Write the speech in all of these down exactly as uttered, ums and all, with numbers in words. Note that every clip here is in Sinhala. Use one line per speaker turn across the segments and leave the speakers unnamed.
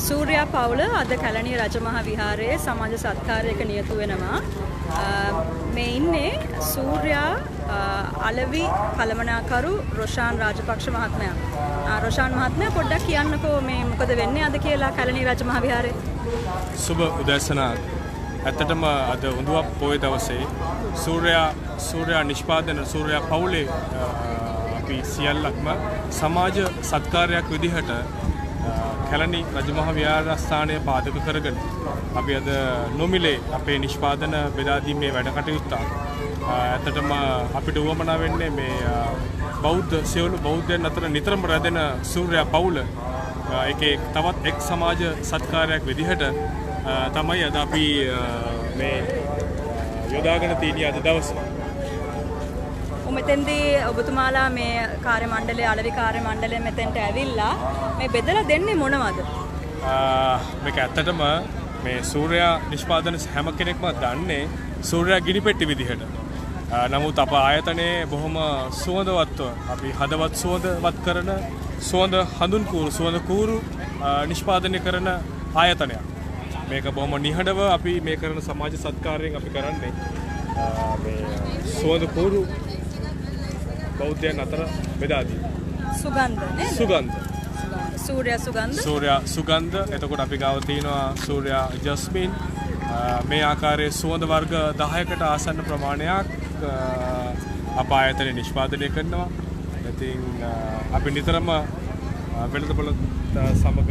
සූර්යා පවුල අද කැලණිය රජමහා විහාරයේ සමාජ සත්කාරයක නියතු වෙනවා. මේ ඉන්නේ සූර්යා අලවි කළමනාකරු රොෂාන් රාජපක්ෂ මහත්මයා. රොෂාන් මහත්මයා පොඩ්ඩක් කියන්නකෝ මේ මොකද වෙන්නේ අද කියලා කැලණිය රජමහා විහාරයේ.
සුබ උදෑසනක්. ඇත්තටම අද උඳුවප් පොය දවසේ සූර්යා සූර්යා නිෂ්පාදන සූර්යා පවුලේ අපි සියල්ලක්ම සමාජ සත්කාරයක් විදිහට කැලණි රජමහා විහාරස්ථානය පාදක කරගෙන අපි අද නොමිලේ අපේ නිෂ්පාදන බෙදා දීමේ වැඩ කටයුත්ත. ඇත්තටම අපිට උවමනා වෙන්නේ මේ බෞද්ධ සියලු බෞද්ධයන් අතර නිතරම රැඳෙන සූර්යා පවුල ඒකේ තවත් එක් සමාජ සත්කාරයක් විදිහට තමයි අද අපි මේ යොදාගෙන තියෙන්නේ අද දවසේ.
මෙතෙන්දී ඔබතුමාලා මේ කාර්ය මණ්ඩලයේ අලවි කාර්ය මණ්ඩලය මෙතෙන්ට ඇවිල්ලා මේ බෙදලා දෙන්නේ මොනවද?
මේක ඇත්තටම මේ සූර්යා නිෂ්පාදන හැම කෙනෙක්ම දන්නේ සූර්යා ගිනිපෙට්ටි විදිහට. නමුත් අප ආයතනයේ බොහොම සුවඳවත්ව අපි හදවත් සුවඳවත් කරන සුවඳ හඳුන් කූරු සුවඳ කූරු නිෂ්පාදනය කරන ආයතනයක්. මේක බොහොම නිහඬව අපි මේ කරන සමාජ සත්කාරයෙන් අපි කරන්නේ මේ සුවඳ කූරු බෞද්ධයන් අතර බෙදා දී.
සුගන්ධ නේ?
සුගන්ධ.
සූර්යා සුගන්ධ.
සූර්යා සුගන්ධ. එතකොට අපි ගාව තියෙනවා සූර්යා ජස්මින්. මේ ආකාරයේ සුවඳ වර්ග දහයකට ආසන්න ප්‍රමාණයක් අප ආයතනයේ නිෂ්පාදනය කරනවා. ඉතින් අපි නිතරම වෙළඳපොළ සමග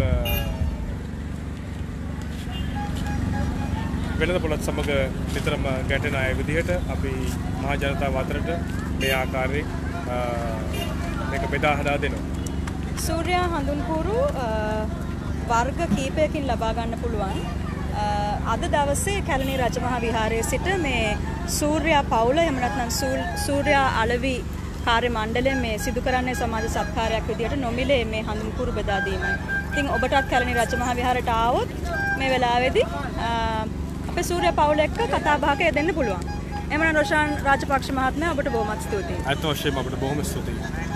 වෙළඳපොළත් සමග නිතරම ගැටෙන අය විදිහට අපි මහා ජනතාව අතරට මේ ආකාරයෙන් මේක බෙදා හදා දෙනවා.
සූර්යා හඳුන්කුරු වර්ග කීපයකින් ලබා ගන්න පුළුවන්. අද දවසේ කැලණි රජමහා විහාරයේ සිට මේ සූර්යා පවුල එහෙම නැත්නම් සූර්යා අලවි කාර්ය මණ්ඩලය මේ සිදු කරන්නේ සමාජ සත්කාරයක් විදිහට නොමිලේ මේ හඳුන්කුරු බෙදා දීමයි. ඉතින් ඔබටත් කැලණි රජමහා විහාරයට ආවොත් මේ වෙලාවේදී අපේ සූර්යා පවුල එක්ක කතා බහක යෙදෙන්න පුළුවන්. එමනම් රොෂාන් රාජපක්ෂ මහත්මයා ඔබට බොහොමත් ස්තුතියි.
අත් වශයෙන්ම අපිට බොහොම ස්තුතියි.